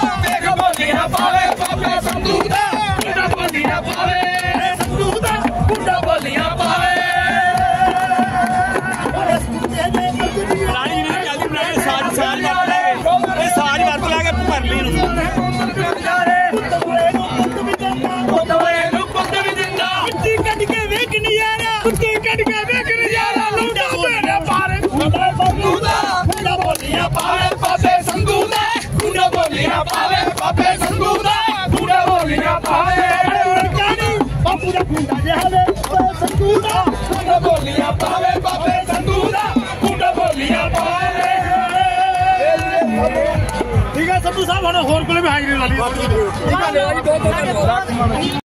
ਵੇਖ ਬੋਲੀਆਂ ਪਾਵੇ ਬਾਬੇ ਸੰਧੂ ਦਾ ਮੁੰਡਾ ਬੋਲੀਆਂ ਪਾਵੇ ਸੰਧੂ ਦਾ ਮੁੰਡਾ ਬੋਲੀਆਂ ਪਾਵੇ ਪੁਰਾਣੀ ਨਹੀਂ ਚੱਲਦੀ ਪੁਰਾਣੀ ਸਾਜ ਵਰਤ ਲੈ ਇਹ ਸਾਜ ਵਰਤ ਲੈ ਕੇ ਭਰ ਲਈ ਨੂੰ ਕੁੱਤੀ ਕੱਢ ਕੇ ਵੇਖ ਨਜ਼ਾਰਾ ਕੁੱਤੀ ਕੱਢ ਕੇ ਵੇਖ ਨਜ਼ਾਰਾ ਲੁੱਟਾ ਬੋਲਿਆ ਪਾਵੇ ਸੰਧੂ ਦਾ ਮੁੰਡਾ ਬੋਲੀਆਂ ਪਾਵੇ ਬਾਬੇ ਸੰਧੂ ਦਾ ਮੁੰਡਾ ਬੋਲੀਆਂ ਪਾਵੇ ਬਾਬੇ ਸੰਧੂ ਦਾ ਮੁੰਡਾ ਬੋਲੀਆਂ ਪਾਵੇ ਬਾਪੂ ਦਾ ਖੁੰਡਾ ਜਿਹਾ ਵੇ ਸੰਧੂ ਦਾ ਮੁੰਡਾ ਬੋਲੀਆਂ ਪਾਵੇ ਬਾਬੇ ਸੰਧੂ ਦਾ ਮੁੰਡਾ ਬੋਲੀਆਂ ਪਾਵੇ ਠੀਕ ਹੈ ਸੰਧੂ ਸਾਹਿਬ ਹੁਣ ਹੋਰ ਕੋਲੇ ਵੀ ਹਾਜ਼ਰੀ ਲਾ ਲਈ